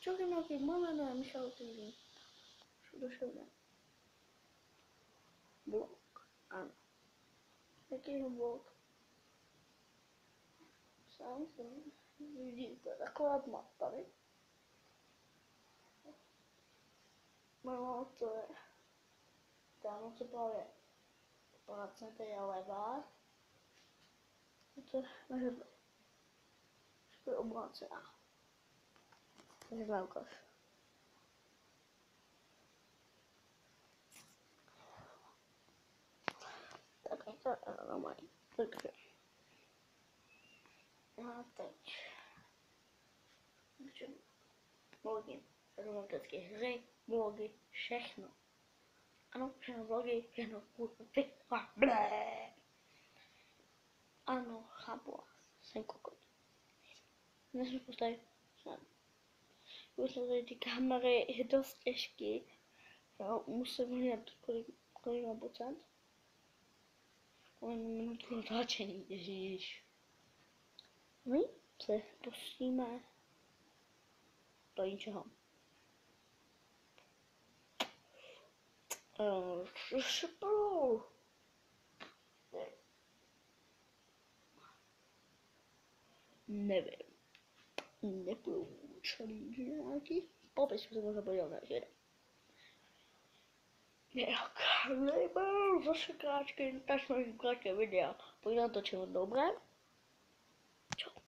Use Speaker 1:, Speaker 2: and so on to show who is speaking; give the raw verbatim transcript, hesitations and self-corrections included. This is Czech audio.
Speaker 1: Čauky mauky, máme nové Michal T V. Všude všude. Blok, ano. Jaký je blok? Sám jsem, vidíte, taková tma tady. No, to je, tam se právě placenta je levá. To je naše to je oblácená. Takže vám ukáž. Tak je to normální. Takže. A teď. Vlogy, romantické hry, vlogy, všechno. Ano, všechno vlogy, všechno kurvy, blé. Ano, chápu vás, jsem kokot. Nesmím postavit, jsem. Už tady ty kamery je dost těžký. Já musím hned kolik, kolik má procent. Kolik minutku natáčení, ježíš. My se pustíme do ničeho. Uh, nevím. Nepůjdu čelí nějaký. Popis se možná podívat na žere. Jak nejbel zase kráčky, tak jsme kráčké videa. Pojď natočit dobré.